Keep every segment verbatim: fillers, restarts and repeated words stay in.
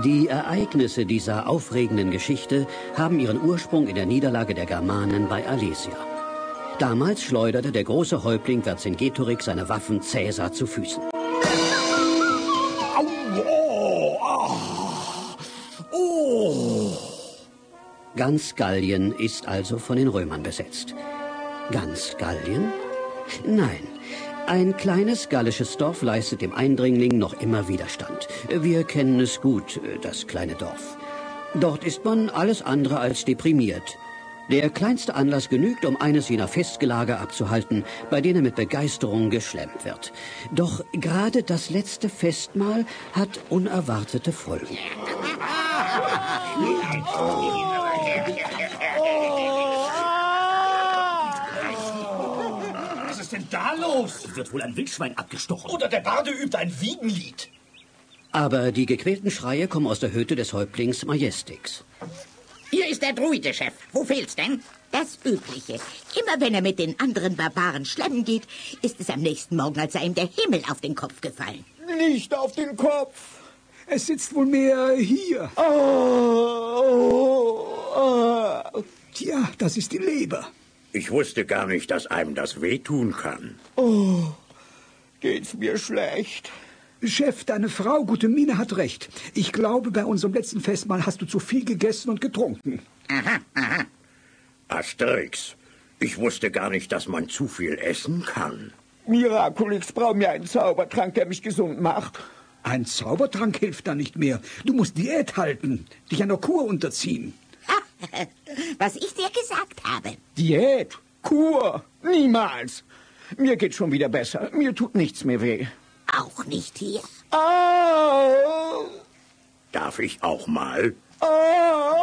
Die Ereignisse dieser aufregenden Geschichte haben ihren Ursprung in der Niederlage der Germanen bei Alesia. Damals schleuderte der große Häuptling Vercingetorix seine Waffen Caesar zu Füßen. Au, oh, oh, oh. Ganz Gallien ist also von den Römern besetzt. Ganz Gallien? Nein. Ein kleines gallisches Dorf leistet dem Eindringling noch immer Widerstand. Wir kennen es gut, das kleine Dorf. Dort ist man alles andere als deprimiert. Der kleinste Anlass genügt, um eines jener Festgelage abzuhalten, bei denen mit Begeisterung geschlemmt wird. Doch gerade das letzte Festmahl hat unerwartete Folgen. Was ist denn da los? Wird wohl ein Wildschwein abgestochen. Oder der Barde übt ein Wiegenlied. Aber die gequälten Schreie kommen aus der Hütte des Häuptlings Majestix. Hier ist der Druide, Chef. Wo fehlt's denn? Das Übliche. Immer wenn er mit den anderen Barbaren schlemmen geht, ist es am nächsten Morgen, als sei ihm der Himmel auf den Kopf gefallen. Nicht auf den Kopf. Es sitzt wohl mehr hier. Oh, oh, oh. Tja, das ist die Leber. Ich wusste gar nicht, dass einem das wehtun kann. Oh, geht's mir schlecht. Chef, deine Frau, gute Mine, hat recht. Ich glaube, bei unserem letzten Festmahl hast du zu viel gegessen und getrunken. Aha, aha. Asterix, ich wusste gar nicht, dass man zu viel essen kann. Miraculix braucht mir einen Zaubertrank, der mich gesund macht. Ein Zaubertrank hilft da nicht mehr. Du musst Diät halten, dich einer Kur unterziehen. Was ich dir gesagt habe. Diät? Kur? Niemals. Mir geht schon wieder besser. Mir tut nichts mehr weh. Auch nicht hier. Oh. Darf ich auch mal? Oh.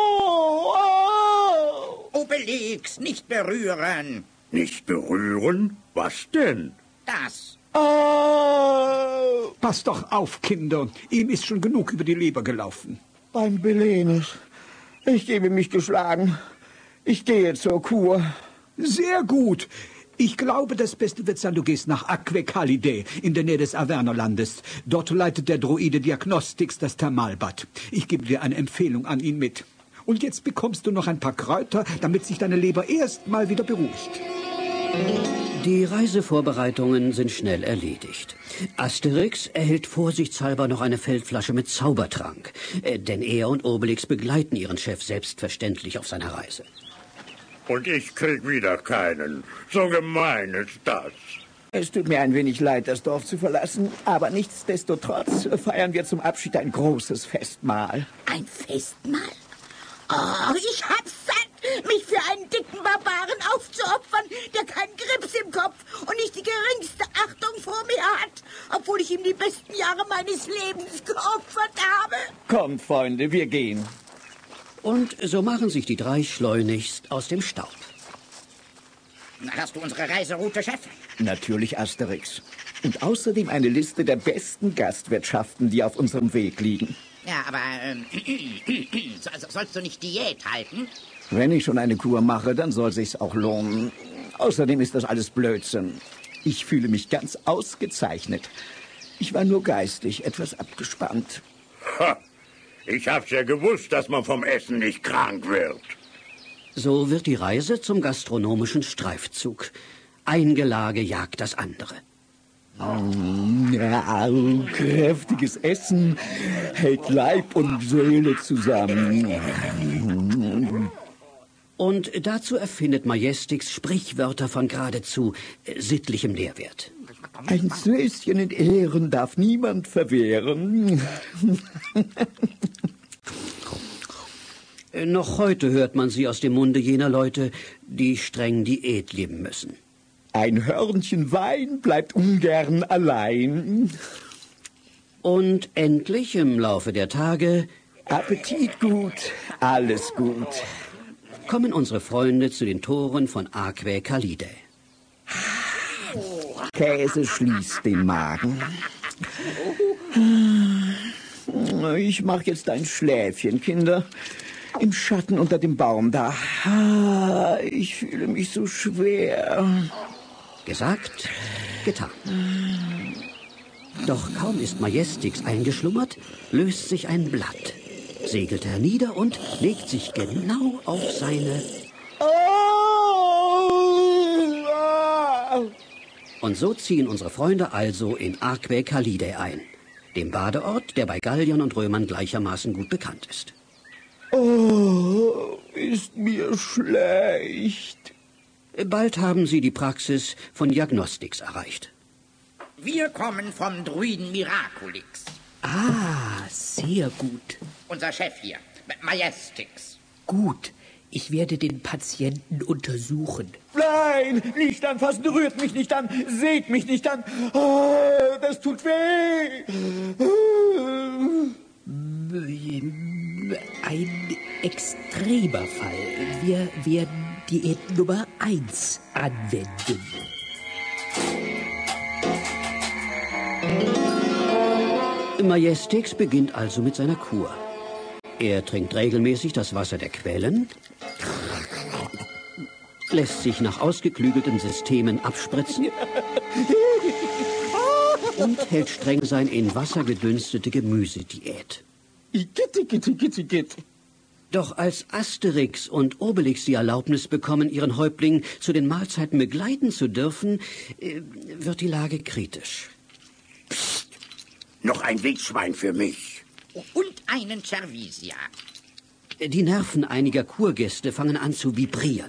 Oh. Obelix, nicht berühren. Nicht berühren? Was denn? Das. Oh. Pass doch auf, Kinder. Ihm ist schon genug über die Leber gelaufen. Beim Belenus. Ich gebe mich geschlagen. Ich gehe zur Kur. Sehr gut. Ich glaube, das Beste wird sein, du gehst nach Aquae Calidae, in der Nähe des Avernolandes. Dort leitet der Druide Diagnostix das Thermalbad. Ich gebe dir eine Empfehlung an ihn mit. Und jetzt bekommst du noch ein paar Kräuter, damit sich deine Leber erst mal wieder beruhigt. Die Reisevorbereitungen sind schnell erledigt. Asterix erhält vorsichtshalber noch eine Feldflasche mit Zaubertrank, äh, denn er und Obelix begleiten ihren Chef selbstverständlich auf seiner Reise. Und ich krieg wieder keinen. So gemein ist das. Es tut mir ein wenig leid, das Dorf zu verlassen, aber nichtsdestotrotz feiern wir zum Abschied ein großes Festmahl. Ein Festmahl? Oh, ich hab's satt, mich für einen dicken Barbaren aufzuopfern, der keinen Grips im Kopf und nicht die geringste Achtung vor mir hat, obwohl ich ihm die besten Jahre meines Lebens geopfert habe. Kommt, Freunde, wir gehen. Und so machen sich die drei schleunigst aus dem Staub. Hast du unsere Reiseroute, Chef? Natürlich, Asterix. Und außerdem eine Liste der besten Gastwirtschaften, die auf unserem Weg liegen. Ja, aber ähm, so, sollst du nicht Diät halten? Wenn ich schon eine Kur mache, dann soll sich's auch lohnen. Außerdem ist das alles Blödsinn. Ich fühle mich ganz ausgezeichnet. Ich war nur geistig etwas abgespannt. Ha! Ich hab's ja gewusst, dass man vom Essen nicht krank wird. So wird die Reise zum gastronomischen Streifzug. Ein Gelage jagt das andere. Ja, kräftiges Essen hält Leib und Seele zusammen. Und dazu erfindet Majestix Sprichwörter von geradezu äh, sittlichem Nährwert. Ein Söschen in Ehren darf niemand verwehren. Noch heute hört man sie aus dem Munde jener Leute, die streng Diät leben müssen. Ein Hörnchen Wein bleibt ungern allein. Und endlich im Laufe der Tage... Appetit gut, alles gut. ...kommen unsere Freunde zu den Toren von Aquae Calidae. Käse schließt den Magen. Ich mache jetzt ein Schläfchen, Kinder. Im Schatten unter dem Baum da. Ich fühle mich so schwer. Gesagt, getan. Doch kaum ist Majestix eingeschlummert, löst sich ein Blatt, segelt hernieder und legt sich genau auf seine... Und so ziehen unsere Freunde also in Aquae Calidae ein, dem Badeort, der bei Galliern und Römern gleichermaßen gut bekannt ist. Oh, ist mir schlecht. Bald haben sie die Praxis von Diagnostix erreicht. Wir kommen vom Druiden Miraculix. Ah, sehr gut. Unser Chef hier, Majestix. Gut, ich werde den Patienten untersuchen. Nein, nicht anfassen, rührt mich nicht an, seht mich nicht an. Oh, das tut weh. Ein extremer Fall. Wir werden Diät Nummer eins anwenden. Majestix beginnt also mit seiner Kur. Er trinkt regelmäßig das Wasser der Quellen, lässt sich nach ausgeklügelten Systemen abspritzen und hält streng sein in Wasser gedünstete Gemüsediät. Doch als Asterix und Obelix die Erlaubnis bekommen, ihren Häuptling zu den Mahlzeiten begleiten zu dürfen, wird die Lage kritisch. Psst, noch ein Wildschwein für mich. Und einen Cervisia. Die Nerven einiger Kurgäste fangen an zu vibrieren.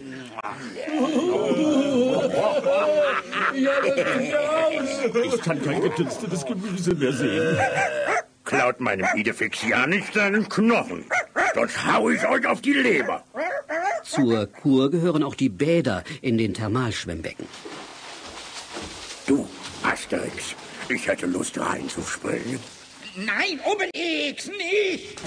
Ich kann kein gedünstetes Gemüse mehr sehen. Klaut meinem Idefix ja nicht seinen Knochen, sonst hau ich euch auf die Leber. Zur Kur gehören auch die Bäder in den Thermalschwimmbecken. Du, Asterix, ich hätte Lust reinzuspringen. Nein, Obelix, nicht!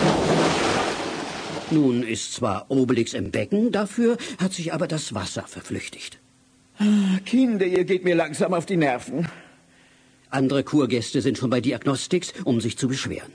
Nun ist zwar Obelix im Becken, dafür hat sich aber das Wasser verflüchtigt. Kinder, ihr geht mir langsam auf die Nerven. Andere Kurgäste sind schon bei Diagnostix, um sich zu beschweren.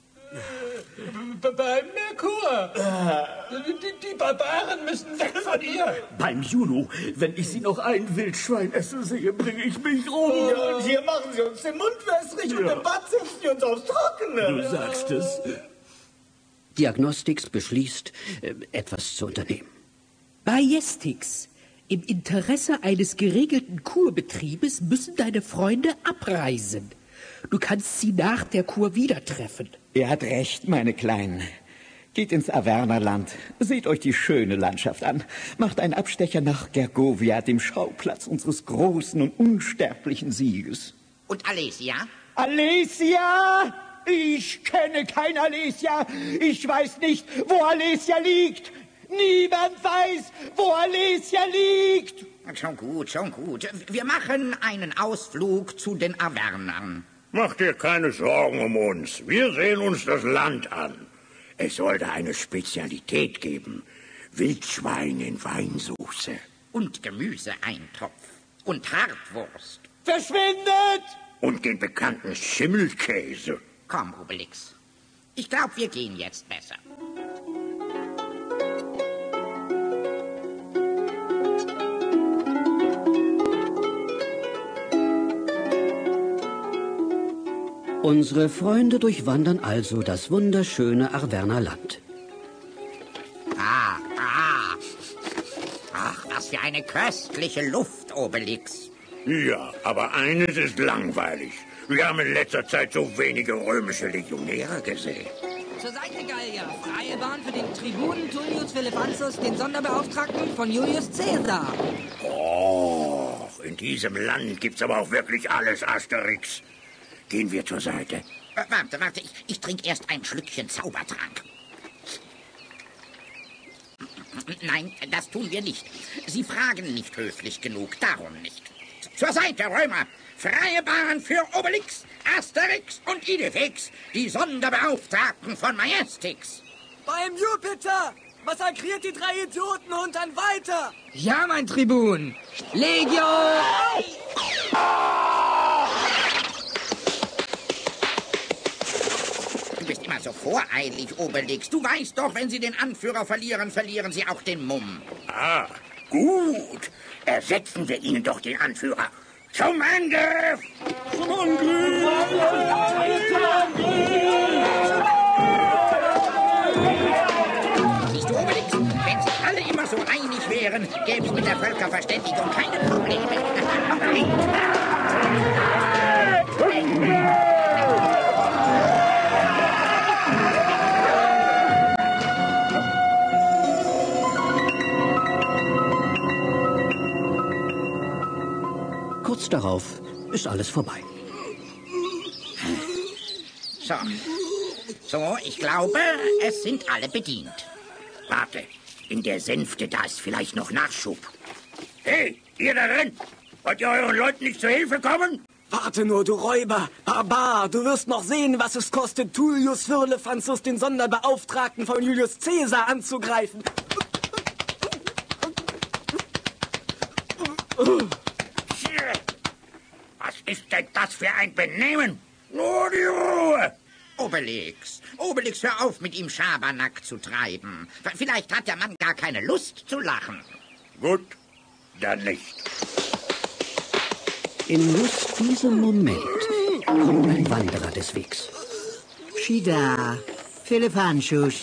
Beim Merkur. Die, die Barbaren müssen weg von ihr. Beim Juno, wenn ich sie noch ein Wildschwein essen sehe, bringe ich mich um. Ja, und hier machen sie uns den Mund wässrig, ja, und im Bad setzen sie uns aufs Trockene. Du sagst es. Diagnostix beschließt, etwas zu unternehmen. Majestix, im Interesse eines geregelten Kurbetriebes müssen deine Freunde abreisen. Du kannst sie nach der Kur wieder treffen. Er hat recht, meine Kleinen. Geht ins Avernerland, seht euch die schöne Landschaft an, macht einen Abstecher nach Gergovia, dem Schauplatz unseres großen und unsterblichen Sieges. Und Alesia? Alesia? Ich kenne kein Alesia. Ich weiß nicht, wo Alesia liegt. Niemand weiß, wo Alesia liegt. Schon gut, schon gut. Wir machen einen Ausflug zu den Avernern. Mach dir keine Sorgen um uns. Wir sehen uns das Land an. Es sollte eine Spezialität geben. Wildschwein in Weinsauce. Und Gemüseeintopf. Und Hartwurst. Verschwindet! Und den bekannten Schimmelkäse. Komm, Obelix. Ich glaube, wir gehen jetzt besser. Unsere Freunde durchwandern also das wunderschöne Arverner Land. Ah, ah. Ach, was für eine köstliche Luft, Obelix. Ja, aber eines ist langweilig. Wir haben in letzter Zeit so wenige römische Legionäre gesehen. Zur Seite, Gallier. Freie Bahn für den Tribunen Tullius Philippanzus, den Sonderbeauftragten von Julius Caesar. Oh, in diesem Land gibt's aber auch wirklich alles, Asterix. Gehen wir zur Seite. Äh, warte, warte, ich, ich trinke erst ein Schlückchen Zaubertrank. Nein, das tun wir nicht. Sie fragen nicht höflich genug, darum nicht. Zur Seite, Römer! Freie Bahn für Obelix, Asterix und Idefix, die Sonderbeauftragten von Majestix. Beim Jupiter! Massakriert die drei Idioten und dann weiter! Ja, mein Tribun! Legion! Du bist immer so voreilig, Obelix. Du weißt doch, wenn sie den Anführer verlieren, verlieren sie auch den Mumm. Ah, gut. Ersetzen wir ihnen doch den Anführer. Zum Angriff! Zum Angriff! Siehst du, Obelix, wenn sich alle immer so einig wären, gäbe es mit der Völkerverständigung keine Probleme. Kurz darauf ist alles vorbei. So. So, ich glaube, es sind alle bedient. Warte, in der Sänfte, da ist vielleicht noch Nachschub. Hey, ihr da drin! Wollt ihr euren Leuten nicht zur Hilfe kommen? Warte nur, du Räuber, Barbar, du wirst noch sehen, was es kostet, Tullius Firlefanzus, den Sonderbeauftragten von Julius Caesar, anzugreifen. Was ist denn das für ein Benehmen? Nur die Ruhe! Obelix, Obelix, hör auf, mit ihm Schabernack zu treiben. Vielleicht hat der Mann gar keine Lust zu lachen. Gut, dann nicht. In just diesem Moment kommt ein Wanderer des Wegs. Shida, Firlefanzus.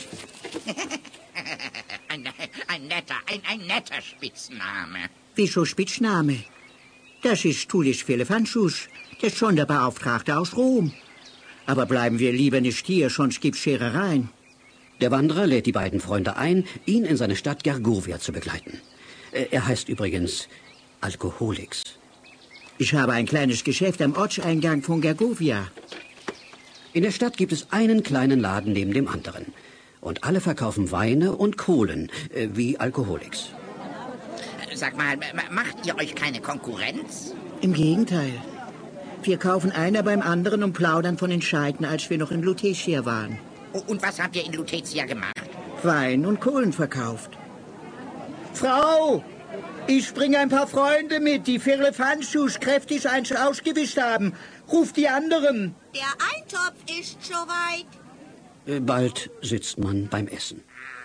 ein, ein netter, ein, ein netter Spitzname. Wieso Spitzname? Das ist Tullius Firlefanzus, der Sonderbeauftragte aus Rom. Aber bleiben wir lieber nicht hier, sonst gibt's Scherereien. Der Wanderer lädt die beiden Freunde ein, ihn in seine Stadt Gergovia zu begleiten. Er heißt übrigens Alkoholix. Ich habe ein kleines Geschäft am Ortseingang von Gergovia. In der Stadt gibt es einen kleinen Laden neben dem anderen. Und alle verkaufen Weine und Kohlen, äh, wie Alkoholix. Sag mal, macht ihr euch keine Konkurrenz? Im Gegenteil. Wir kaufen einer beim anderen und plaudern von den Scheiten, als wir noch in Lutetia waren. Und was habt ihr in Lutetia gemacht? Wein und Kohlen verkauft. Frau, ich bringe ein paar Freunde mit, die Firlefanzus kräftig eins ausgewischt haben. Ruf die anderen. Der Eintopf ist soweit. Äh, bald sitzt man beim Essen.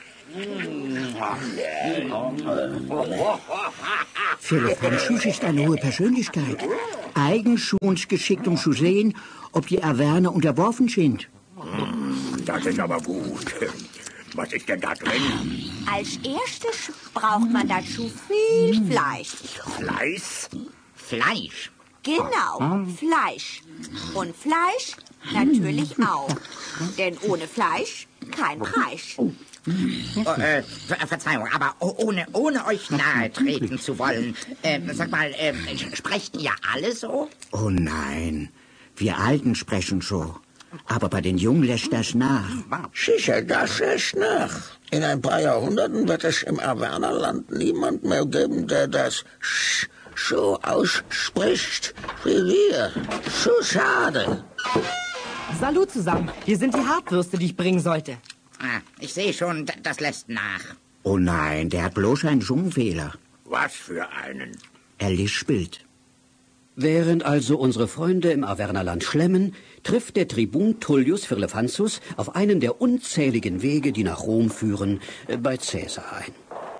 Firlefanzus ist eine hohe Persönlichkeit. Eigenschulungsgeschickt, um zu sehen, ob die Averner unterworfen sind. Das ist aber gut. Was ist denn da drin? Als erstes braucht man dazu viel Fleisch. Fleisch? Fleisch? Genau, Fleisch. Und Fleisch natürlich auch. Denn ohne Fleisch kein Preis. Oh, äh, Ver Verzeihung, aber ohne, ohne euch nahe treten zu wollen, äh, sag mal, äh, sprecht ihr alle so? Oh nein, wir Alten sprechen so. Aber bei den Jungen lässt das nach. Sicher, das lässt nach. In ein paar Jahrhunderten wird es im Avernerland niemand mehr geben, der das Sch so ausspricht wie wir. So schade. Salut zusammen. Wir sind die Hartwürste, die ich bringen sollte. Ah, ich sehe schon, das lässt nach. Oh nein, der hat bloß einen Zungenfehler. Was für einen? Er lispelt. Während also unsere Freunde im Avernerland schlemmen, trifft der Tribun Tullius Firlefanzus auf einen der unzähligen Wege, die nach Rom führen, bei Caesar ein.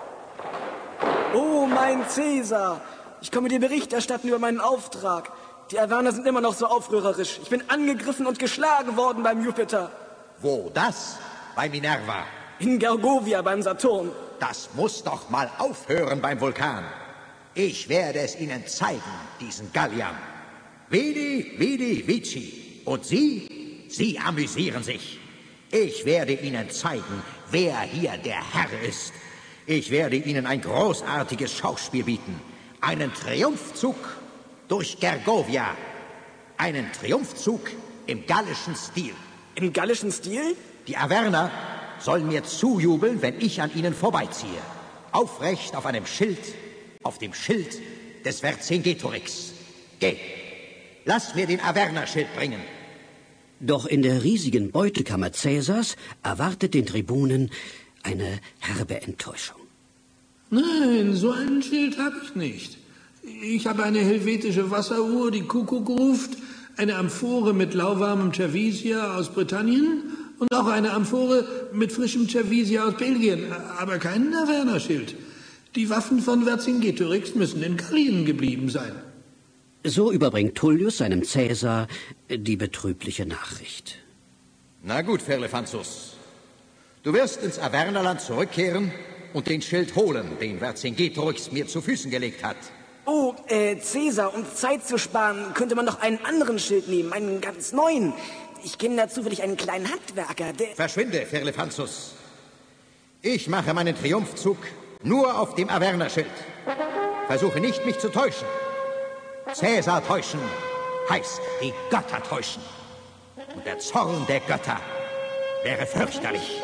Oh, mein Caesar! Ich komme dir Bericht erstatten über meinen Auftrag. Die Averner sind immer noch so aufrührerisch. Ich bin angegriffen und geschlagen worden beim Jupiter. Wo das? Bei Minerva? In Gergovia beim Saturn. Das muss doch mal aufhören beim Vulkan. Ich werde es Ihnen zeigen, diesen Galliern. Vidi, vidi, vici. Und Sie? Sie amüsieren sich. Ich werde Ihnen zeigen, wer hier der Herr ist. Ich werde Ihnen ein großartiges Schauspiel bieten. Einen Triumphzug durch Gergovia. Einen Triumphzug im gallischen Stil. Im gallischen Stil? Die Averner sollen mir zujubeln, wenn ich an ihnen vorbeiziehe. Aufrecht auf einem Schild, auf dem Schild des Vercingetorix. Geh, lass mir den Avernerschild bringen. Doch in der riesigen Beutekammer Cäsars erwartet den Tribunen eine herbe Enttäuschung. Nein, so ein Schild habe ich nicht. Ich habe eine helvetische Wasseruhr, die Kuckuck ruft, eine Amphore mit lauwarmem Cervisia aus Britannien und auch eine Amphore mit frischem Cervisia aus Belgien, aber kein Avernerschild. Die Waffen von Vercingetorix müssen in Gallien geblieben sein. So überbringt Tullius seinem Cäsar die betrübliche Nachricht. Na gut, Firlefanzus. Du wirst ins Avernerland zurückkehren und den Schild holen, den Vercingetorix mir zu Füßen gelegt hat. Oh, äh, Cäsar, um Zeit zu sparen, könnte man doch einen anderen Schild nehmen, einen ganz neuen. Ich kenne da zufällig einen kleinen Handwerker, der... Verschwinde, Firlefanzus. Ich mache meinen Triumphzug nur auf dem Avernerschild. Versuche nicht, mich zu täuschen. Cäsar täuschen heißt die Götter täuschen. Und der Zorn der Götter wäre fürchterlich.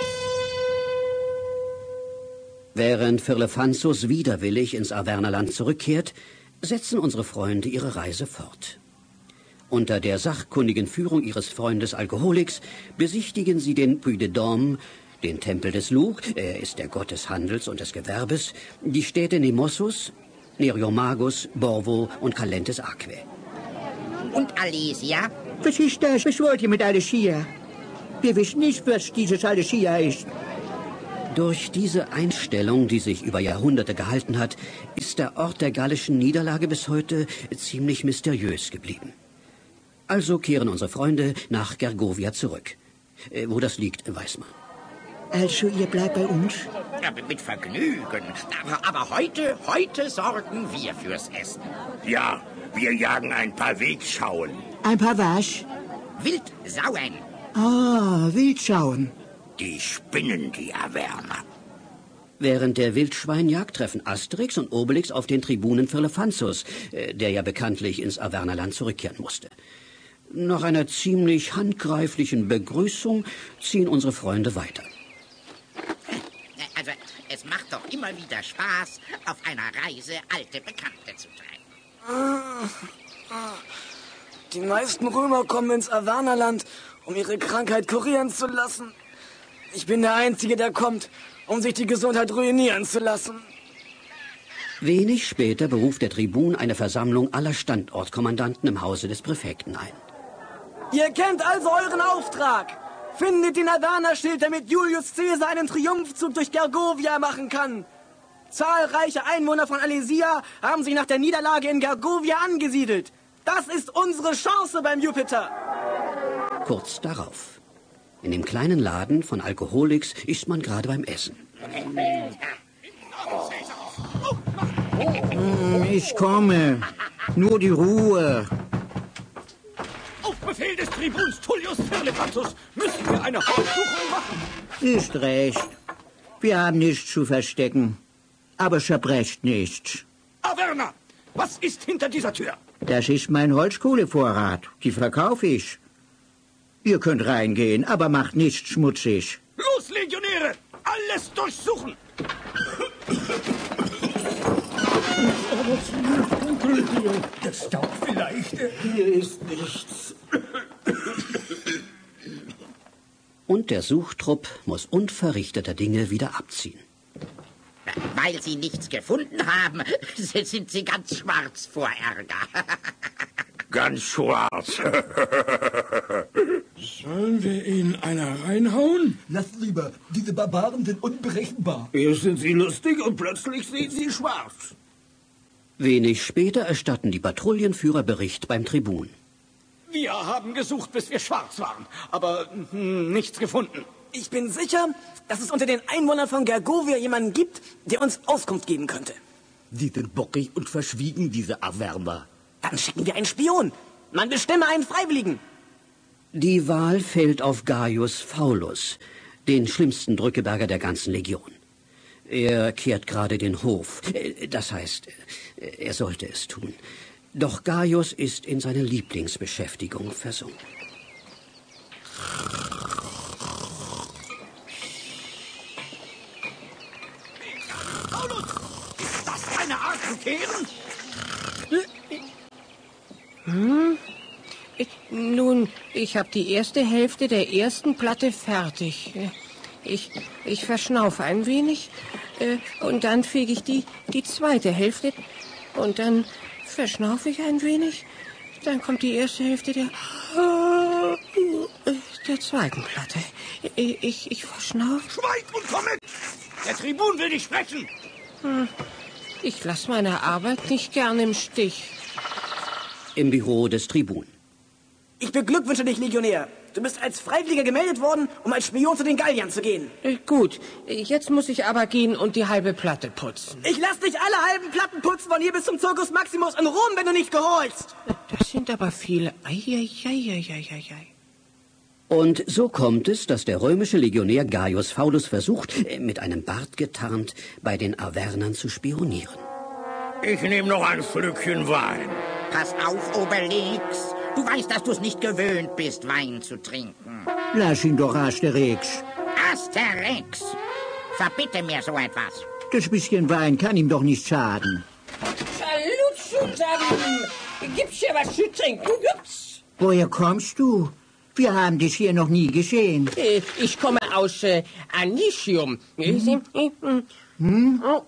Während Firlefanzus widerwillig ins Avernerland zurückkehrt, setzen unsere Freunde ihre Reise fort. Unter der sachkundigen Führung ihres Freundes Alkoholix besichtigen sie den Puy de Dôme, den Tempel des Louvre, er ist der Gott des Handels und des Gewerbes, die Städte Nemossus, Neriomagus, Borvo und Calentes Aquae. Und Alesia? Was ist das? Was wollt ihr mit Alesia? Wir wissen nicht, was dieses Alesia ist. Durch diese Einstellung, die sich über Jahrhunderte gehalten hat, ist der Ort der gallischen Niederlage bis heute ziemlich mysteriös geblieben. Also kehren unsere Freunde nach Gergovia zurück. Äh, wo das liegt, weiß man. Also, ihr bleibt bei uns? Ja, mit Vergnügen. Aber, aber heute, heute sorgen wir fürs Essen. Ja, wir jagen ein paar Wildschauen. Ein paar was? Wildsauen. Ah, Wildschauen. Die spinnen, die Averner. Während der Wildschweinjagd treffen Asterix und Obelix auf den Tribunen Firlefanzus, äh, der ja bekanntlich ins Avernerland zurückkehren musste. Nach einer ziemlich handgreiflichen Begrüßung ziehen unsere Freunde weiter. Also, es macht doch immer wieder Spaß, auf einer Reise alte Bekannte zu treffen. Die meisten Römer kommen ins Avernerland, um ihre Krankheit kurieren zu lassen. Ich bin der Einzige, der kommt, um sich die Gesundheit ruinieren zu lassen. Wenig später beruft der Tribun eine Versammlung aller Standortkommandanten im Hause des Präfekten ein. Ihr kennt also euren Auftrag. Findet den Avernerschild, damit Julius Caesar einen Triumphzug durch Gergovia machen kann. Zahlreiche Einwohner von Alesia haben sich nach der Niederlage in Gergovia angesiedelt. Das ist unsere Chance beim Jupiter. Kurz darauf. In dem kleinen Laden von Alkoholix ist man gerade beim Essen. Ich komme. Nur die Ruhe. Auf Befehl des Tribuns Tullius Firlefanzus müssen wir eine Haussuchung machen. Ist recht. Wir haben nichts zu verstecken. Aber verbrecht nichts. Averna, was ist hinter dieser Tür? Das ist mein Holzkohlevorrat. Die verkaufe ich. Ihr könnt reingehen, aber macht nichts schmutzig. Los, Legionäre! Alles durchsuchen! Aber es ist dunkel hier. Der Staub vielleicht. Hier ist nichts. Und der Suchtrupp muss unverrichteter Dinge wieder abziehen. Weil Sie nichts gefunden haben, sind Sie ganz schwarz vor Ärger. Ganz schwarz. Sollen wir ihnen einer reinhauen? Lass lieber, diese Barbaren sind unberechenbar. Erst sind sie lustig und plötzlich sehen sie schwarz. Wenig später erstatten die Patrouillenführer Bericht beim Tribun. Wir haben gesucht, bis wir schwarz waren, aber hm, nichts gefunden. Ich bin sicher, dass es unter den Einwohnern von Gergovia jemanden gibt, der uns Auskunft geben könnte. Sie sind bockig und verschwiegen, diese Averner. Dann schicken wir einen Spion. Man bestimme einen Freiwilligen. Die Wahl fällt auf Gaius Faulus, den schlimmsten Drückeberger der ganzen Legion. Er kehrt gerade den Hof. Das heißt, er sollte es tun. Doch Gaius ist in seine Lieblingsbeschäftigung versunken. Faulus, ist das eine Art zu kehren? Hm? Ich, nun, ich habe die erste Hälfte der ersten Platte fertig. Ich, ich verschnaufe ein wenig äh, und dann fege ich die, die zweite Hälfte und dann verschnaufe ich ein wenig. Dann kommt die erste Hälfte der, äh, der zweiten Platte. Ich, ich, ich verschnaufe. Schweig und komm mit! Der Tribun will dich sprechen. Hm. Ich lasse meine Arbeit nicht gern im Stich. Im Büro des Tribun. Ich beglückwünsche dich, Legionär. Du bist als Freiwilliger gemeldet worden, um als Spion zu den Galliern zu gehen. Äh, gut, jetzt muss ich aber gehen und die halbe Platte putzen. Ich lass dich alle halben Platten putzen von hier bis zum Circus Maximus in Rom, wenn du nicht gehorchst. Das sind aber viele. Eieieiei. Und so kommt es, dass der römische Legionär Gaius Faulus versucht, mit einem Bart getarnt, bei den Arvernern zu spionieren. Ich nehme noch ein Schlückchen Wein. Pass auf, Obelix. Du weißt, dass du es nicht gewöhnt bist, Wein zu trinken. Lass ihn doch, Asterix. Asterix! Verbitte mir so etwas. Das bisschen Wein kann ihm doch nicht schaden. Salut zusammen! Gibt's hier was zu trinken? Gibt's? Woher kommst du? Wir haben dich hier noch nie gesehen. Ich komme aus äh, Anicium. Hm? Hm? Oh.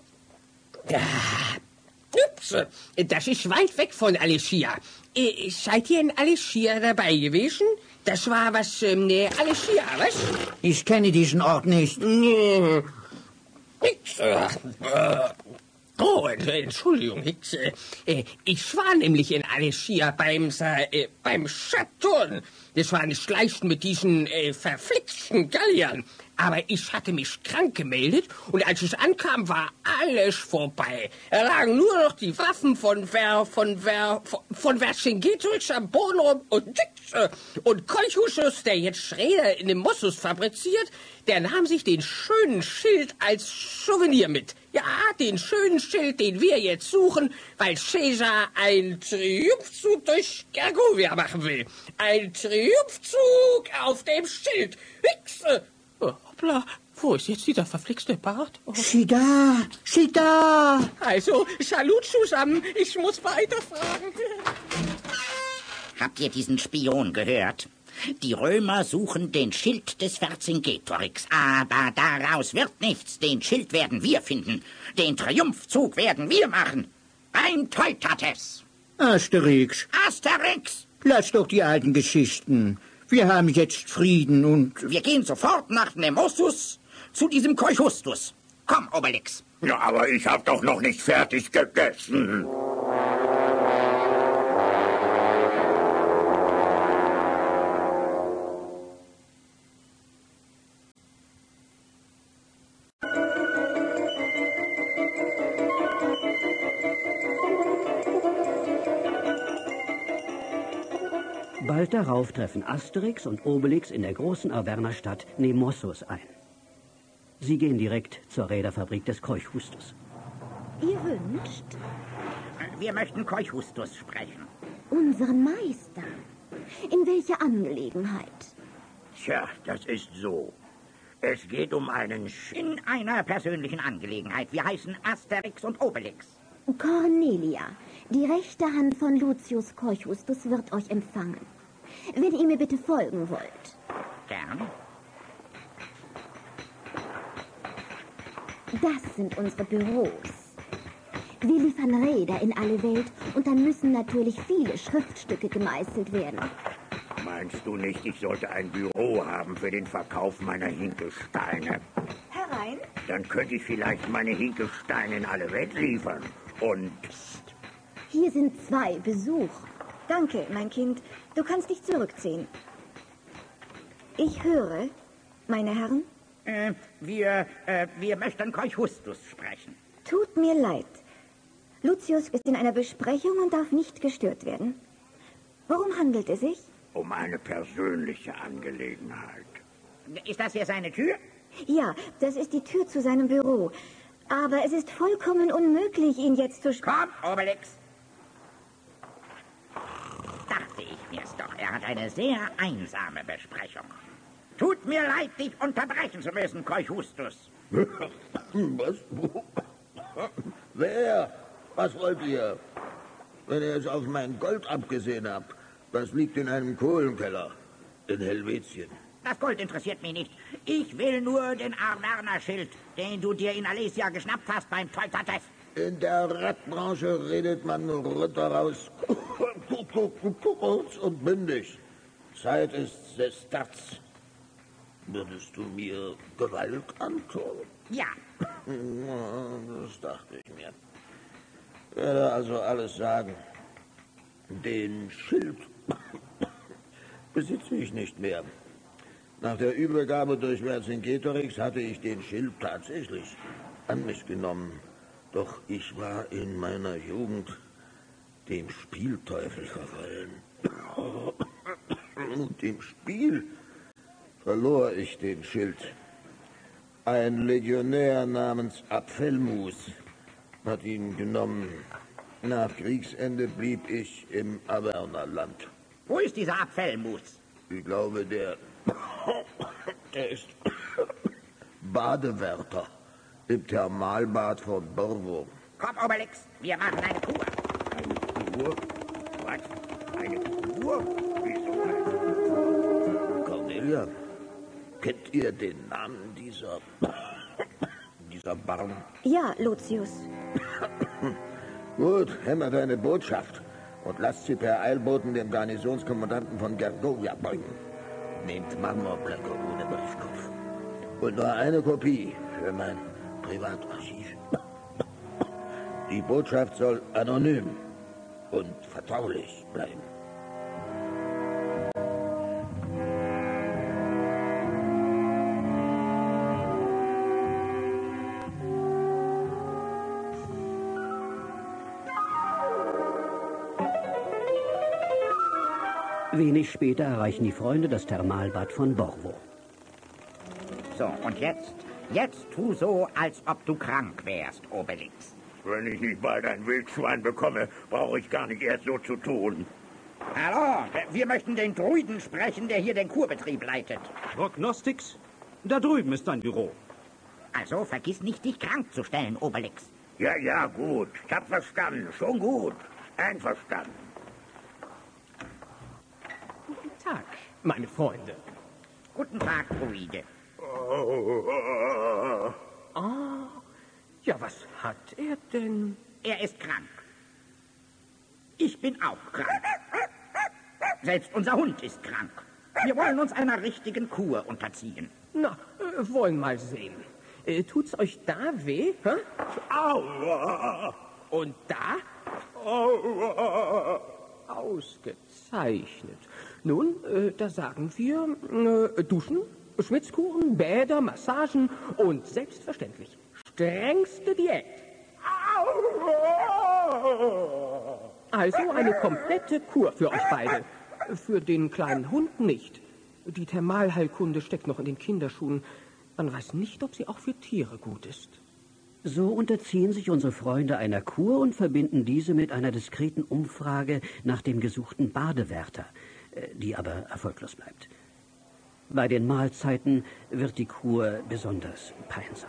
Ups, das ist weit weg von Alesia. Äh, seid ihr in Alesia dabei gewesen? Das war was, ähm, äh, Alesia, was? Ich kenne diesen Ort nicht. Nix. Äh, oh, Entschuldigung, Hicks. Äh, ich war nämlich in Alesia beim, äh, beim Saturn. Das war nicht leicht mit diesen äh, verflixten Galliern. Aber ich hatte mich krank gemeldet und als ich ankam, war alles vorbei. Da lagen nur noch die Waffen von Ver, von Ver, von, von Vercingetorix am Boden rum und äh, und Colchussus, der jetzt Räder in dem Mossus fabriziert, der nahm sich den schönen Schild als Souvenir mit. Ja, den schönen Schild, den wir jetzt suchen, weil Caesar einen Triumphzug durch Gergovia machen will. Ein Triumphzug auf dem Schild. Hixe! Oh, hoppla, wo ist jetzt dieser verflixte Bart? Oh. Sieh da, sieh da! Also, Salut zusammen, ich muss weiterfragen. Habt ihr diesen Spion gehört? Die Römer suchen den Schild des Vercingetorix, aber daraus wird nichts. Den Schild werden wir finden. Den Triumphzug werden wir machen. Beim Teutates. Asterix. Asterix! Lass doch die alten Geschichten. Wir haben jetzt Frieden und... Wir gehen sofort nach Nemossus zu diesem Keuchustus. Komm, Obelix. Ja, aber ich hab doch noch nicht fertig gegessen. Bald darauf treffen Asterix und Obelix in der großen Arvernerstadt Nemossus ein. Sie gehen direkt zur Räderfabrik des Keuchustus. Ihr wünscht? Wir möchten Keuchustus sprechen. Unseren Meister. In welcher Angelegenheit? Tja, das ist so. Es geht um einen... Sch In einer persönlichen Angelegenheit. Wir heißen Asterix und Obelix. Cornelia, die rechte Hand von Lucius Keuchustus, wird euch empfangen. Wenn ihr mir bitte folgen wollt. Gern. Das sind unsere Büros. Wir liefern Räder in alle Welt und dann müssen natürlich viele Schriftstücke gemeißelt werden. Meinst du nicht, ich sollte ein Büro haben für den Verkauf meiner Hinkelsteine? Herein? Dann könnte ich vielleicht meine Hinkelsteine in alle Welt liefern. Und... Psst. Hier sind zwei Besucher. Danke, mein Kind. Du kannst dich zurückziehen. Ich höre, meine Herren. Äh, wir, äh, wir möchten Keuchustus sprechen. Tut mir leid. Lucius ist in einer Besprechung und darf nicht gestört werden. Worum handelt es sich? Um eine persönliche Angelegenheit. Ist das hier seine Tür? Ja, das ist die Tür zu seinem Büro. Aber es ist vollkommen unmöglich, ihn jetzt zu... Komm, Obelix! Dachte ich mir's doch. Er hat eine sehr einsame Besprechung. Tut mir leid, dich unterbrechen zu müssen, Keuchustus. Was? Wer? Was wollt ihr? Wenn ihr jetzt auf mein Gold abgesehen habt, das liegt in einem Kohlenkeller in Helvetien. Das Gold interessiert mich nicht. Ich will nur den Arverner-Schild, den du dir in Alesia geschnappt hast beim Teutates. In der Radbranche redet man Ritter raus. Kurz und bündig. Zeit ist des Stats. Würdest du mir Gewalt antun? Ja. Das dachte ich mir. Ich werde also alles sagen. Den Schild besitze ich nicht mehr. Nach der Übergabe durch Vercingetorix hatte ich den Schild tatsächlich an mich genommen. Doch ich war in meiner Jugend dem Spielteufel verfallen. Und im Spiel verlor ich den Schild. Ein Legionär namens Apfelmus hat ihn genommen. Nach Kriegsende blieb ich im Avernerland. Wo ist dieser Apfelmus? Ich glaube, der, der ist Badewärter im Thermalbad von Borvo. Komm, Obelix, wir machen eine Kur. Eine Kur? Was? Eine Kur? Wieso? Cornelia, kennt ihr den Namen dieser... dieser Barn? Ja, Lucius. Gut, hämmer deine Botschaft und lasst sie per Eilboten dem Garnisonskommandanten von Gergovia bringen. Nehmt Marmorblöcke ohne Briefkopf. Und nur eine Kopie für mein Privatarchiv. Die Botschaft soll anonym und vertraulich bleiben. Wenig später erreichen die Freunde das Thermalbad von Borvo. So, und jetzt? Jetzt tu so, als ob du krank wärst, Obelix. Wenn ich nicht bald ein Wildschwein bekomme, brauche ich gar nicht erst so zu tun. Hallo, wir möchten den Druiden sprechen, der hier den Kurbetrieb leitet. Prognostics? Da drüben ist dein Büro. Also vergiss nicht, dich krank zu stellen, Obelix. Ja, ja, gut. Ich hab verstanden. Schon gut. Einverstanden. Guten Tag, meine Freunde. Guten Tag, Druide. Oh. Ah, ja, was hat er denn? Er ist krank. Ich bin auch krank. Selbst unser Hund ist krank. Wir wollen uns einer richtigen Kur unterziehen. Na, äh, wollen mal sehen. Äh, tut's euch da weh? Hä? Aua! Und da? Aua! Ausgezeichnet. Nun, äh, da sagen wir äh, Duschen, Schwitzkuren, Bäder, Massagen und selbstverständlich strengste Diät. Also eine komplette Kur für euch beide. Für den kleinen Hund nicht. Die Thermalheilkunde steckt noch in den Kinderschuhen. Man weiß nicht, ob sie auch für Tiere gut ist. So unterziehen sich unsere Freunde einer Kur und verbinden diese mit einer diskreten Umfrage nach dem gesuchten Badewärter, die aber erfolglos bleibt. Bei den Mahlzeiten wird die Kur besonders peinsam.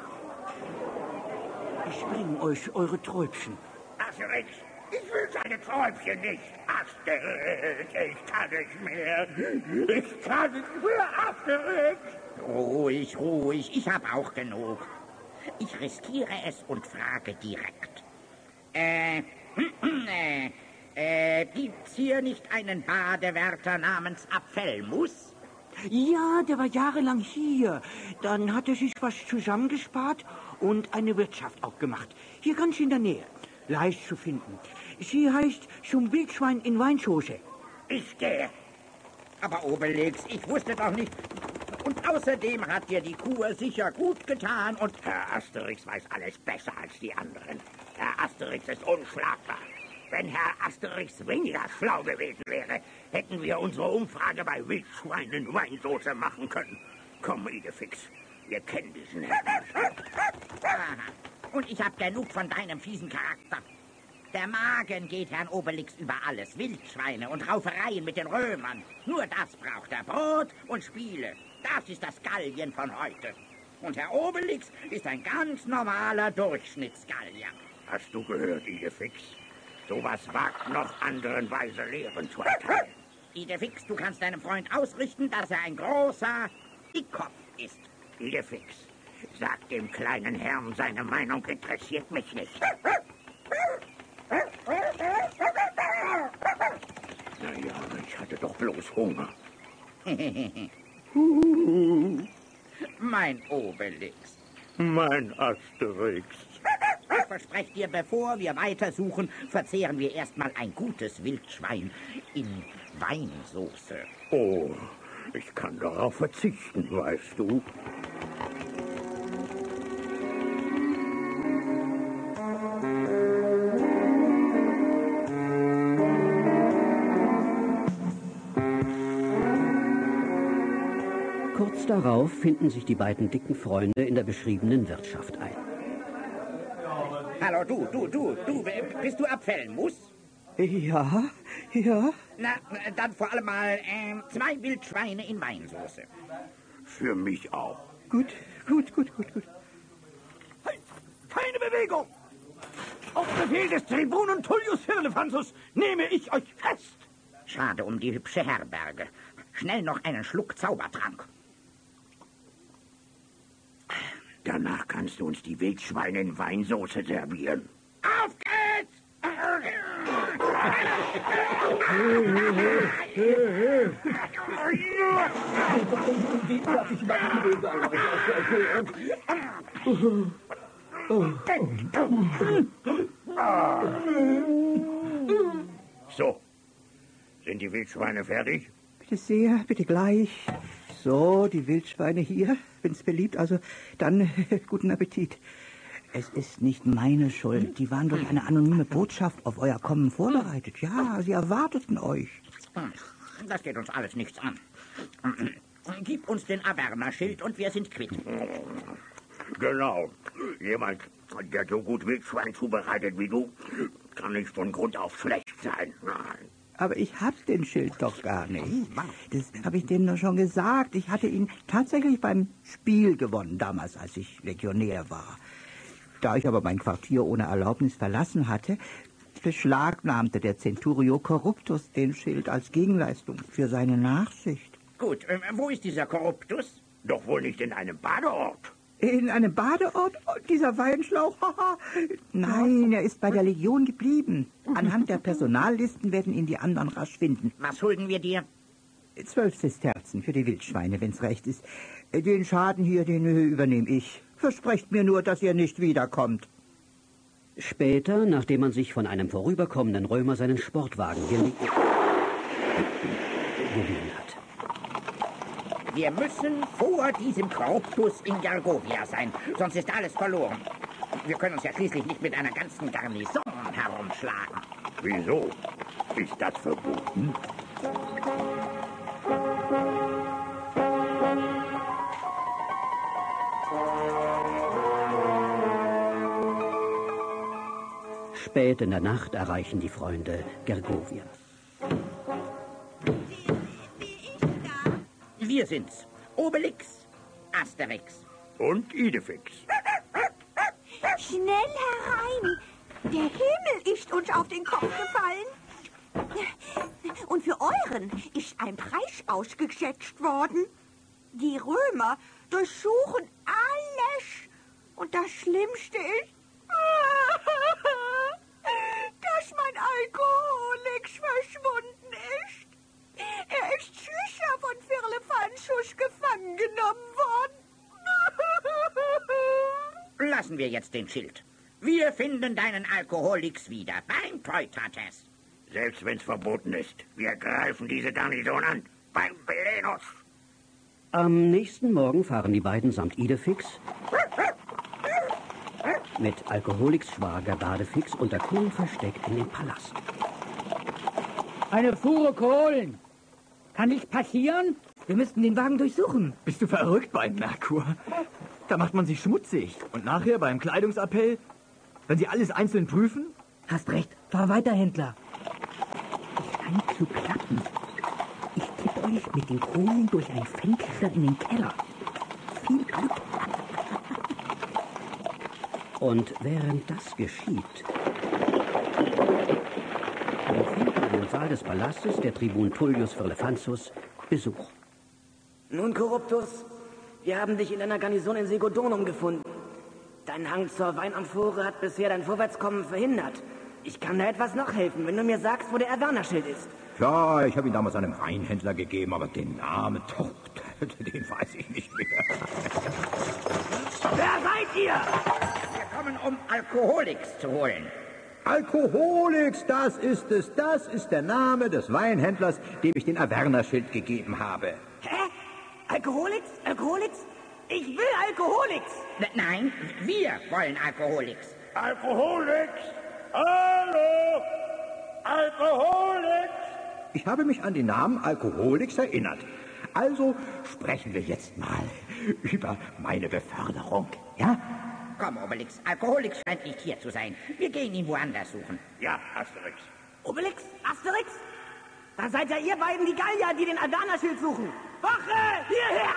Ich bringe euch eure Träubchen. Asterix, ich will seine Träubchen nicht. Asterix, ich kann nicht mehr. Ich kann nicht mehr, Asterix. Ruhig, ruhig, ich habe auch genug. Ich riskiere es und frage direkt. Äh, äh, äh, gibt's hier nicht einen Badewärter namens Apfelmus? Ja, der war jahrelang hier. Dann hat er sich was zusammengespart und eine Wirtschaft aufgemacht. Hier ganz in der Nähe. Leicht zu finden. Sie heißt Zum Wildschwein in Weinschoße. Ich gehe. Aber Obelix, ich wusste doch nicht... Und außerdem hat dir die Kur sicher gut getan und... Herr Asterix weiß alles besser als die anderen. Herr Asterix ist unschlagbar. Wenn Herr Asterix weniger schlau gewesen wäre, hätten wir unsere Umfrage bei Wildschwein in Weinsauce machen können. Komm, Idefix, wir kennen diesen Herrn. Aha. Und ich habe genug von deinem fiesen Charakter. Der Magen geht Herrn Obelix über alles. Wildschweine und Raufereien mit den Römern. Nur das braucht er. Brot und Spiele. Das ist das Gallien von heute. Und Herr Obelix ist ein ganz normaler Durchschnittsgallier. Hast du gehört, Idefix? Sowas wagt noch anderen weise Lehren zu erteilen. Idefix, du kannst deinem Freund ausrichten, dass er ein großer Dickkopf ist. Idefix, sag dem kleinen Herrn, seine Meinung interessiert mich nicht. Naja, ich hatte doch bloß Hunger. Mein Obelix. Mein Asterix. versprecht ihr, bevor wir weitersuchen, verzehren wir erstmal ein gutes Wildschwein in Weinsoße. Oh, ich kann darauf verzichten, weißt du. Kurz darauf finden sich die beiden dicken Freunde in der beschriebenen Wirtschaft ein. Hallo, du, du, du, du, bist du Apfelmus? Ja, ja. Na, dann vor allem mal äh, zwei Wildschweine in Weinsoße. Für mich auch. Gut, gut, gut, gut, gut. Halt, keine Bewegung! Auf Befehl des Tribunen Tullius Firlefanzus nehme ich euch fest! Schade um die hübsche Herberge. Schnell noch einen Schluck Zaubertrank. Danach kannst du uns die Wildschweine in Weinsoße servieren. Auf geht's! So, sind die Wildschweine fertig? Bitte sehr, bitte gleich. So, die Wildschweine hier, wenn's beliebt. Also, dann guten Appetit. Es ist nicht meine Schuld. Die waren durch eine anonyme Botschaft auf euer Kommen vorbereitet. Ja, sie erwarteten euch. Das geht uns alles nichts an. Gib uns den Averna-Schild und wir sind quitt. Genau. Jemand, der so gut Wildschwein zubereitet wie du, kann nicht von Grund auf schlecht sein. Nein. Aber ich hab den Schild doch gar nicht. Das habe ich denen doch schon gesagt. Ich hatte ihn tatsächlich beim Spiel gewonnen, damals, als ich Legionär war. Da ich aber mein Quartier ohne Erlaubnis verlassen hatte, beschlagnahmte der Centurio Corruptus den Schild als Gegenleistung für seine Nachsicht. Gut, äh, wo ist dieser Corruptus? Doch wohl nicht in einem Badeort. In einem Badeort? Oh, dieser Weinschlauch? Nein, er ist bei der Legion geblieben. Anhand der Personallisten werden ihn die anderen rasch finden. Was schulden wir dir? Zwölf Sesterzen für die Wildschweine, wenn's recht ist. Den Schaden hier, den übernehme ich. Versprecht mir nur, dass ihr nicht wiederkommt. Später, nachdem man sich von einem vorüberkommenden Römer seinen Sportwagen geliehen hat. Wir müssen vor diesem Corruptus in Gergovia sein, sonst ist alles verloren. Wir können uns ja schließlich nicht mit einer ganzen Garnison herumschlagen. Wieso? Ist das verboten? Spät in der Nacht erreichen die Freunde Gergovia. Wir sind's. Obelix, Asterix. Und Idefix. Schnell herein. Der Himmel ist uns auf den Kopf gefallen. Und für euren ist ein Preis ausgeschätzt worden. Die Römer durchsuchen alles. Und das Schlimmste ist, dass mein Alkoholix verschwunden ist. Er ist sicher von Firlefanzus gefangen genommen worden. Lassen wir jetzt den Schild. Wir finden deinen Alkoholix wieder beim Teutates. Selbst wenn's verboten ist. Wir greifen diese Garnison an. Beim Belenus. Am nächsten Morgen fahren die beiden samt Idefix mit Alkoholix Schwager Badefix unter Kohlen versteckt in den Palast. Eine Fuhre Kohlen. Kann nicht passieren? Wir müssten den Wagen durchsuchen. Bist du verrückt beim Merkur? Da macht man sich schmutzig. Und nachher beim Kleidungsappell, wenn sie alles einzeln prüfen? Hast recht. Fahr weiter, Händler. Es scheint zu klappen. Ich tippe euch mit den Kohlen durch ein Fenster in den Keller. Viel Glück. Und während das geschieht, empfängt im Saal des Palastes der Tribun Tullius Firlefanzus Besuch. Nun, Corruptus, wir haben dich in einer Garnison in Segodonum gefunden. Dein Hang zur Weinamphore hat bisher dein Vorwärtskommen verhindert. Ich kann da etwas nachhelfen, wenn du mir sagst, wo der Averna-Schild ist. Ja, ich habe ihn damals einem Weinhändler gegeben, aber den Namen, doch, den weiß ich nicht mehr. Wer seid ihr? Wir kommen gekommen, um Alkoholix zu holen. Alkoholix, das ist es. Das ist der Name des Weinhändlers, dem ich den Averna-Schild gegeben habe. Hä? Alkoholix? Alkoholix? Ich will Alkoholix! N nein, wir wollen Alkoholix. Alkoholix? Hallo? Alkoholix? Ich habe mich an den Namen Alkoholix erinnert. Also sprechen wir jetzt mal über meine Beförderung, ja? Komm, Obelix, Alkoholix scheint nicht hier zu sein. Wir gehen ihn woanders suchen. Ja, Asterix. Obelix? Asterix? Da seid ja ihr beiden die Gallier, die den Adana-Schild suchen. Wache! Hierher!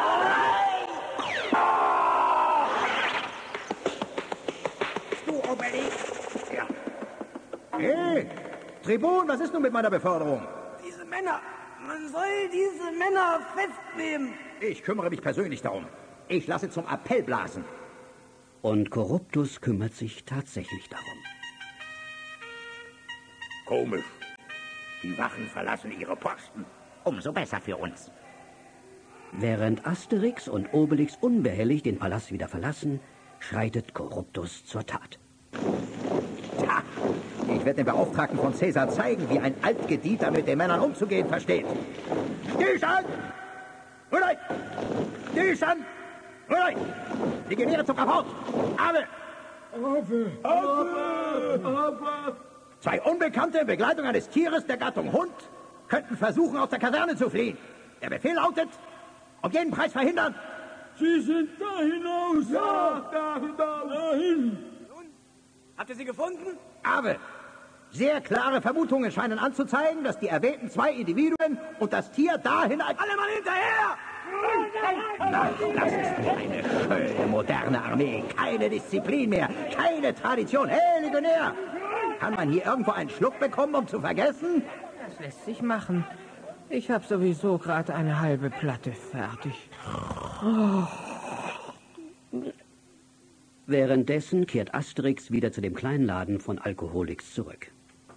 Du, Obelix? Ja. Hey, Tribun, was ist nun mit meiner Beförderung? Diese Männer, man soll diese Männer festnehmen. Ich kümmere mich persönlich darum. Ich lasse zum Appell blasen. Und Corruptus kümmert sich tatsächlich darum. Komisch. Die Wachen verlassen ihre Posten. Umso besser für uns. Während Asterix und Obelix unbehelligt den Palast wieder verlassen, schreitet Corruptus zur Tat. Tja, ich werde den Beauftragten von Caesar zeigen, wie ein Altgedienter mit den Männern umzugehen versteht. Stillstand! Rührlein! Stillstand! Rührlein! Die Gewehre zum Rapport! Ave! Ave! Ave! Ave! Zwei Unbekannte in Begleitung eines Tieres der Gattung Hund könnten versuchen, aus der Kaserne zu fliehen. Der Befehl lautet, um jeden Preis verhindern. Sie sind da hinaus! Ja, da hinaus! Dahin! Nun, habt ihr sie gefunden? Ave! Sehr klare Vermutungen scheinen anzuzeigen, dass die erwähnten zwei Individuen und das Tier dahin... Alle Mann hinterher! Na, das ist nur eine schöne, moderne Armee. Keine Disziplin mehr, keine Tradition. Hey, Legionär! Kann man hier irgendwo einen Schluck bekommen, um zu vergessen? Das lässt sich machen. Ich habe sowieso gerade eine halbe Platte fertig. Oh. Währenddessen kehrt Asterix wieder zu dem kleinen Laden von Alkoholix zurück.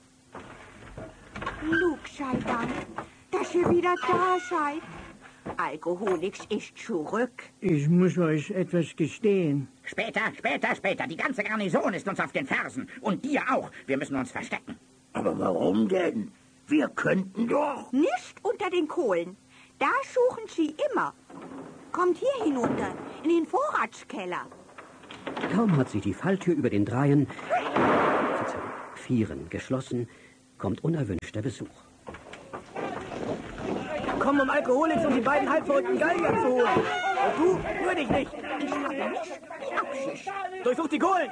Luke, Scheitern, dass ihr wieder da seid. Alkoholix ist zurück. Ich muss euch etwas gestehen. Später, später, später. Die ganze Garnison ist uns auf den Fersen. Und dir auch. Wir müssen uns verstecken. Aber warum denn? Wir könnten doch... Nicht unter den Kohlen. Da suchen sie immer. Kommt hier hinunter, in den Vorratskeller. Kaum hat sich die Falltür über den Dreien, Verzeihung, Vieren geschlossen, kommt unerwünschter Besuch. Komm, um Alkoholix und die beiden halbverrückten Gallier zu holen. Und du, rühr dich nicht. Ich habe nicht die Absicht. Durchsuch die Kohlen.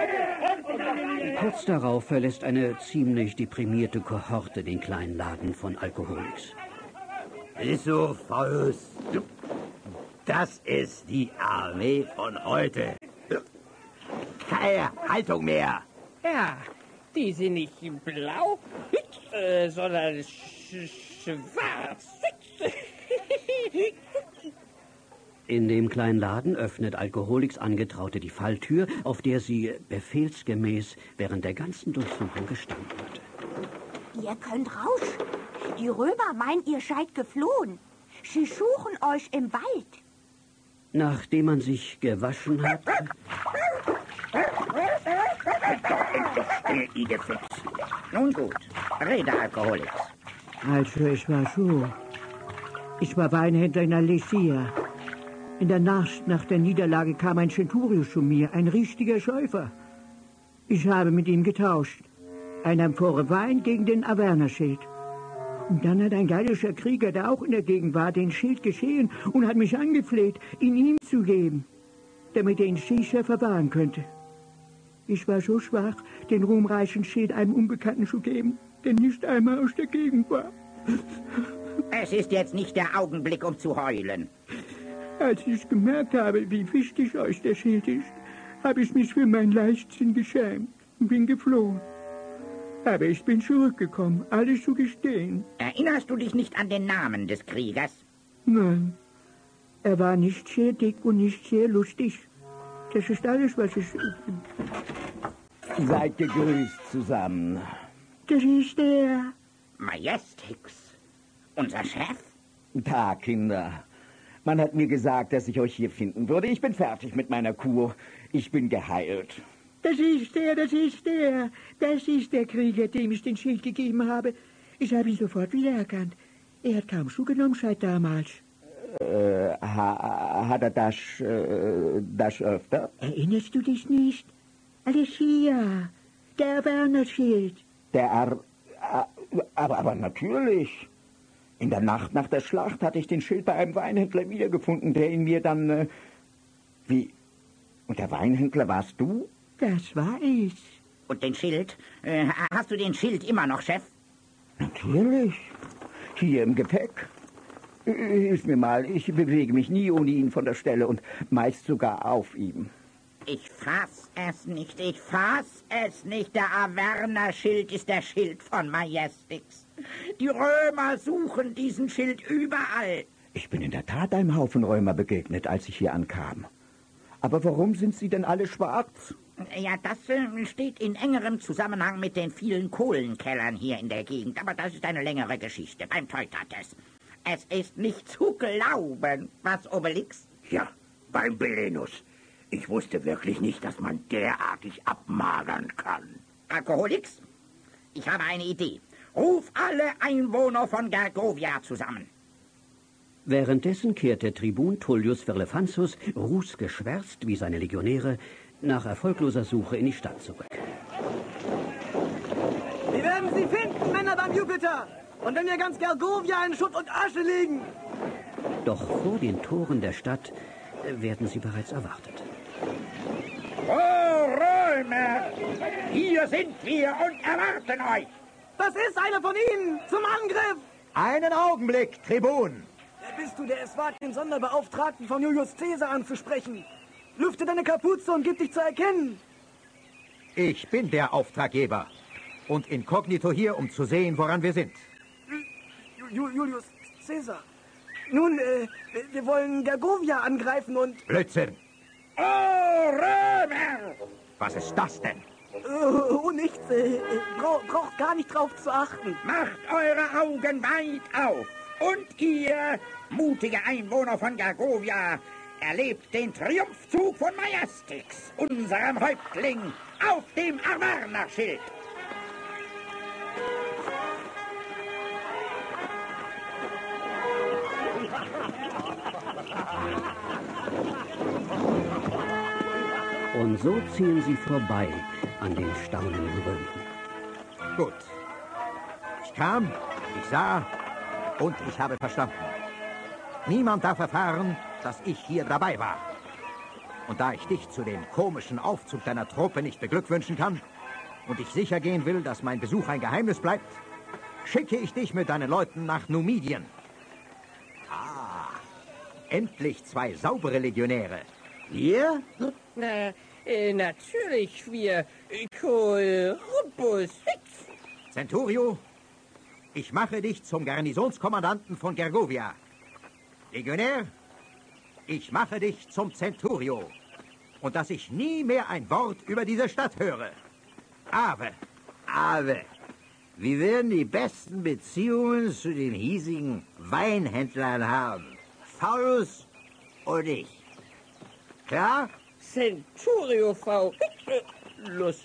Kurz darauf verlässt eine ziemlich deprimierte Kohorte den kleinen Laden von Alkoholix. So, Faust. Das ist die Armee von heute. Keine Haltung mehr. Ja, die sind nicht blau, äh, sondern sch schwarz. In dem kleinen Laden öffnet Alkoholix Angetraute die Falltür, auf der sie befehlsgemäß während der ganzen Durchsuchung gestanden hatte. Ihr könnt raus. Die Römer meinen, ihr seid geflohen. Sie suchen euch im Wald. Nachdem man sich gewaschen hat... Still, Idefix. Nun gut, rede, Alkoholix. Also, es war so. Ich war Weinhändler in Alesia. In der Nacht nach der Niederlage kam ein Centurius zu mir, ein richtiger Säufer. Ich habe mit ihm getauscht. Eine Amphore Wein gegen den Averna-Schild. Und dann hat ein gallischer Krieger, der auch in der Gegend war, den Schild geschehen und hat mich angefleht, ihn ihm zu geben, damit er ihn sicher verwahren könnte. Ich war so schwach, den ruhmreichen Schild einem Unbekannten zu geben, der nicht einmal aus der Gegend war. Es ist jetzt nicht der Augenblick, um zu heulen. Als ich gemerkt habe, wie wichtig euch der Schild ist, habe ich mich für mein Leichtsinn geschämt und bin geflohen. Aber ich bin zurückgekommen, alles zu gestehen. Erinnerst du dich nicht an den Namen des Kriegers? Nein, er war nicht sehr dick und nicht sehr lustig. Das ist alles, was ich... Seid gegrüßt zusammen. Das ist er. Majestix, unser Chef? Tag, Kinder. Man hat mir gesagt, dass ich euch hier finden würde. Ich bin fertig mit meiner Kur. Ich bin geheilt. Das ist der, das ist der. Das ist der Krieger, dem ich den Schild gegeben habe. Ich habe ihn sofort wiedererkannt. Er hat kaum Schuh genommen seit damals. Äh, ha, hat er das, äh, das öfter? Erinnerst du dich nicht? Alicia, der Werner-Schild. Der Ar... Aber, aber natürlich. In der Nacht nach der Schlacht hatte ich den Schild bei einem Weinhändler wiedergefunden, der ihn mir dann... Äh, wie? Und der Weinhändler warst du? Das war ich. Und den Schild? Äh, hast du den Schild immer noch, Chef? Natürlich. Hier im Gepäck. Hilf mir mal, ich bewege mich nie ohne ihn von der Stelle und meist sogar auf ihm. Ich fass es nicht, ich fass es nicht. Der Averna-Schild ist der Schild von Majestix. Die Römer suchen diesen Schild überall. Ich bin in der Tat einem Haufen Römer begegnet, als ich hier ankam. Aber warum sind sie denn alle schwarz? Ja, das äh, steht in engerem Zusammenhang mit den vielen Kohlenkellern hier in der Gegend. Aber das ist eine längere Geschichte. Beim Teutates. Es ist nicht zu glauben, was Obelix? Ja, beim Belenus. Ich wusste wirklich nicht, dass man derartig abmagern kann. Alkoholix, ich habe eine Idee. Ruf alle Einwohner von Gergovia zusammen. Währenddessen kehrt der Tribun Tullius Firlefanzus, rußgeschwärzt wie seine Legionäre, nach erfolgloser Suche in die Stadt zurück. Wir werden sie finden, Männer beim Jupiter! Und wenn wir ganz Gergovia in Schutt und Asche legen! Doch vor den Toren der Stadt werden sie bereits erwartet. Oh, Römer! Hier sind wir und erwarten euch! Das ist einer von ihnen! Zum Angriff! Einen Augenblick, Tribun! Wer bist du, der es wagt, den Sonderbeauftragten von Julius Caesar anzusprechen? Lüfte deine Kapuze und gib dich zu erkennen! Ich bin der Auftraggeber und inkognito hier, um zu sehen, woran wir sind. Ju Julius Caesar. Nun, äh, wir wollen Gergovia angreifen und... Blödsinn! Oh, Römer! Was ist das denn? Oh, oh nichts. Äh, braucht brauch gar nicht drauf zu achten. Macht eure Augen weit auf. Und ihr, mutige Einwohner von Gergovia, erlebt den Triumphzug von Majestix, unserem Häuptling, auf dem Averna-Schild. Und so ziehen sie vorbei an den staunenden Römern. Gut. Ich kam, ich sah und ich habe verstanden. Niemand darf erfahren, dass ich hier dabei war. Und da ich dich zu dem komischen Aufzug deiner Truppe nicht beglückwünschen kann und ich sicher gehen will, dass mein Besuch ein Geheimnis bleibt, schicke ich dich mit deinen Leuten nach Numidien. Ah, endlich zwei saubere Legionäre. Wir? Na, äh, natürlich, wir. Korrupus. Centurio, ich mache dich zum Garnisonskommandanten von Gergovia. Legionär, ich mache dich zum Centurio. Und dass ich nie mehr ein Wort über diese Stadt höre. Ave. Ave. Wir werden die besten Beziehungen zu den hiesigen Weinhändlern haben. Faulus und ich. Klar? Centurio V. Lust.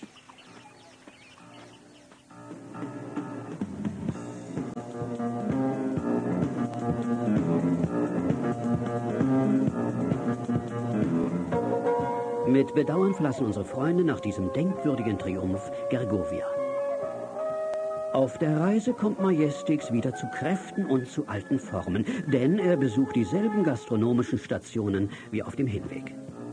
Mit Bedauern verlassen unsere Freunde nach diesem denkwürdigen Triumph Gergovia. Auf der Reise kommt Majestix wieder zu Kräften und zu alten Formen, denn er besucht dieselben gastronomischen Stationen wie auf dem Hinweg.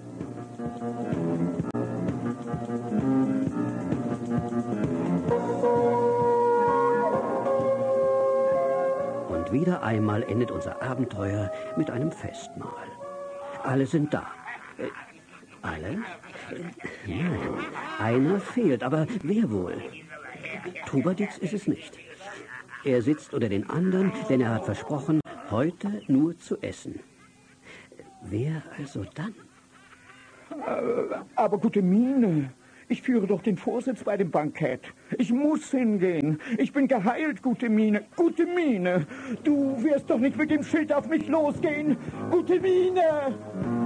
Und wieder einmal endet unser Abenteuer mit einem Festmahl. Alle sind da. Äh, alle? Nein, einer fehlt, aber wer wohl? Trubadix ist es nicht. Er sitzt unter den anderen, denn er hat versprochen, heute nur zu essen. Wer also dann? Aber, aber gute Miene, ich führe doch den Vorsitz bei dem Bankett. Ich muss hingehen. Ich bin geheilt, gute Miene. Gute Miene, du wirst doch nicht mit dem Schild auf mich losgehen. Gute Miene!